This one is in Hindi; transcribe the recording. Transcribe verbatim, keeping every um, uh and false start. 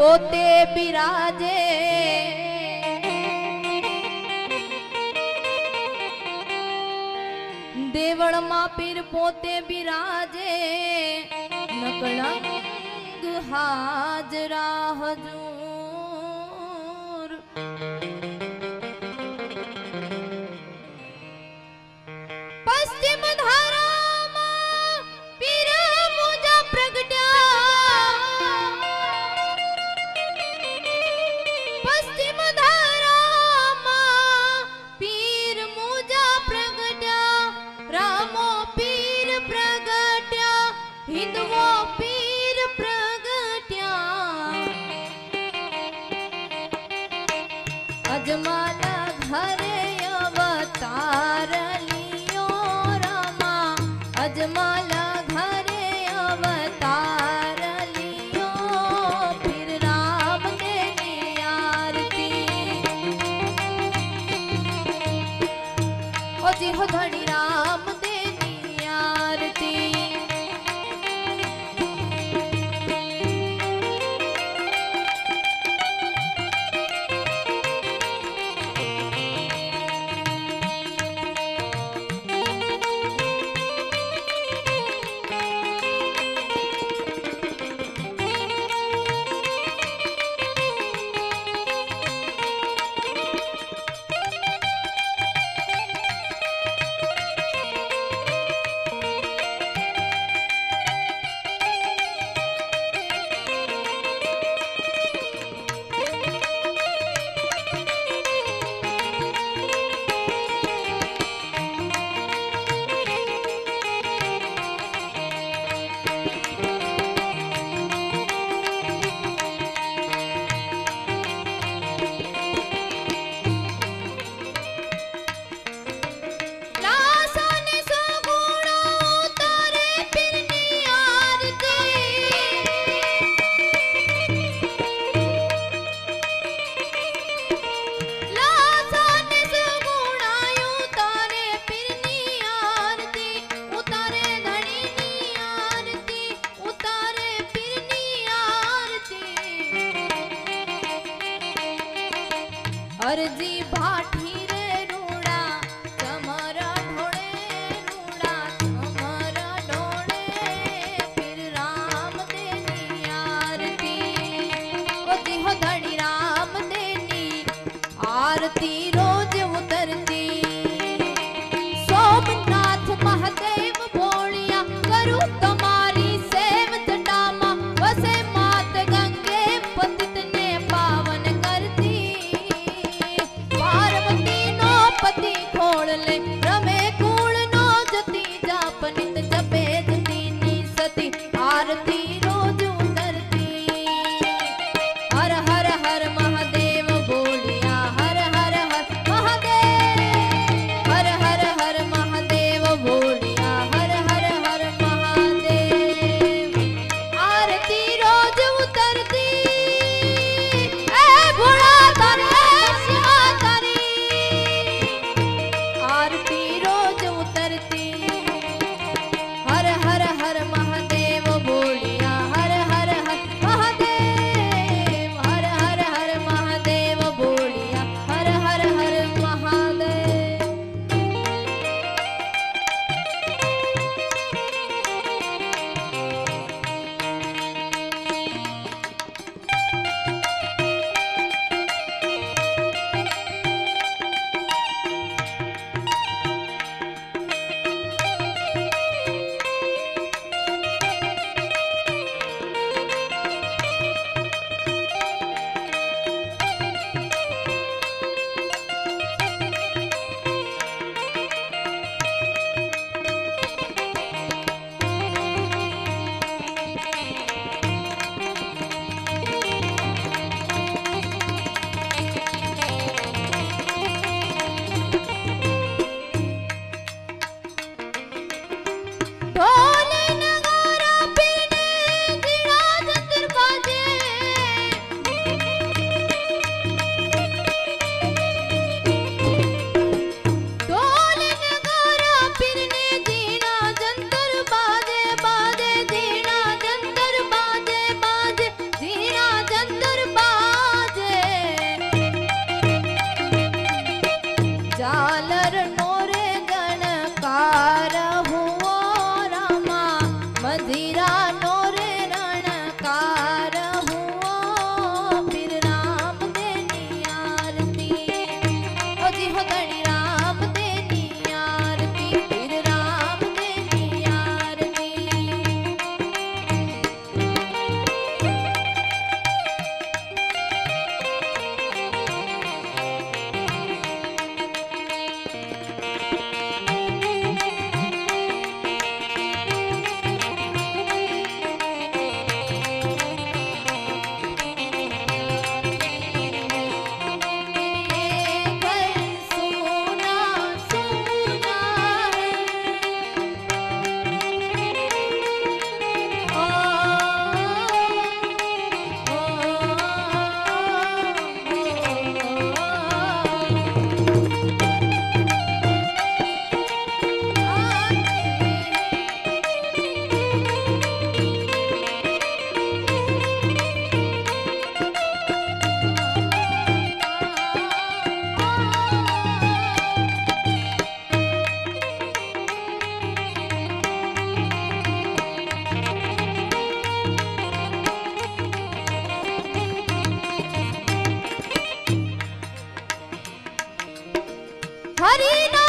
पोते बिराजे देवल मां पीर पोते बिराजे नकलंग हाजरा हजूर पश्चिम धारा मां पीर मुजा प्रगट्या पश्चिम धारा मां पीर मुजा प्रगट्या रामो पीर प्रगट्या हिंदवो पीर प्रगट्या अजमाला घरे अवतार लियो रामा अजमाला घरे अवतार लियो फिर राम देनी आरती ओ जी हो धनी राम देनी आरती अर्जी भाठी रे रूड़ा चमरा ढोड़े रूड़ा चमरा ढोड़े फिर राम देनी आरती ओ जी हो धनी राम देनी आरती रोज उतरती सोमनाथ महादेव बोलिया करूं तुम्हारी सेव जटामा वसे मात गंगे पतित ने पावन करती पति खोल ले रमे कूल नो जती जापनित जपे जतीनी सती आरती रोज उतरती हर हर हर महादेव बोलिया हर हर हर हरि नाम